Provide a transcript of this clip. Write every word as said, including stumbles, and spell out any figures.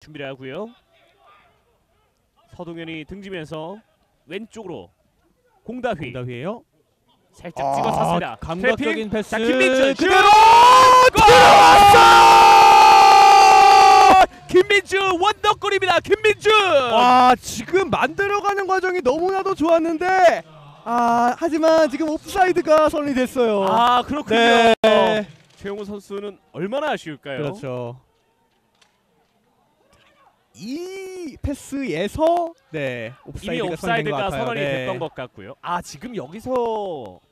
준비를 하고요. 서동현이 등지면서 왼쪽으로 공다휘. 공다휘예요. 살짝 아, 찍어섰습니다. 감각적인 트래핑. 패스. 자, 김민준 슛! 그대로 들어왔어! 김민준 원더골입니다. 김민준. 와, 지금 만들어가는 과정이 너무나도 좋았는데 아 하지만 지금 옵사이드가 선언됐어요. 아 그렇군요. 네. 최용우 선수는 얼마나 아쉬울까요? 그렇죠. 이 패스에서 네 이미 옵사이드가, 옵사이드가 선언된 것 같아요. 선언이 네. 됐던 것 같고요. 아 지금 여기서